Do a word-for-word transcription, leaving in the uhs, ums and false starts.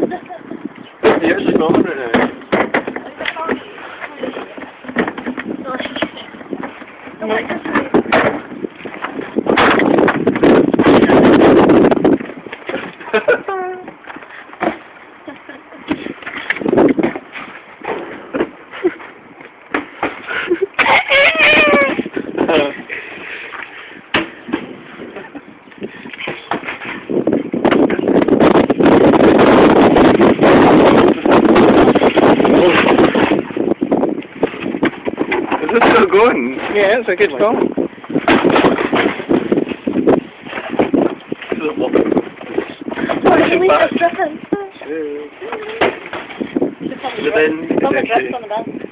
You're actually filming right now. Is it still going? Yeah, it's a good film. Then,